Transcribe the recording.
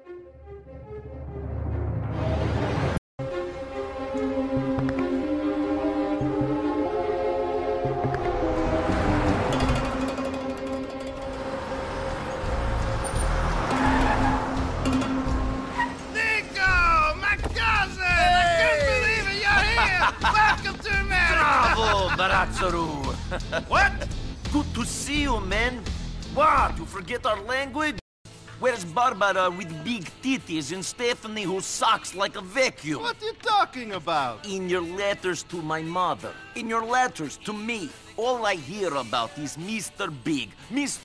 Welcome to America! Bravo, Barazzaru! What? Good to see you, man. What, you forget our language? Where's Barbara with big titties and Stephanie who sucks like a vacuum? What are you talking about? In your letters to my mother, in your letters to me, all I hear about is Mr. Big, Mr.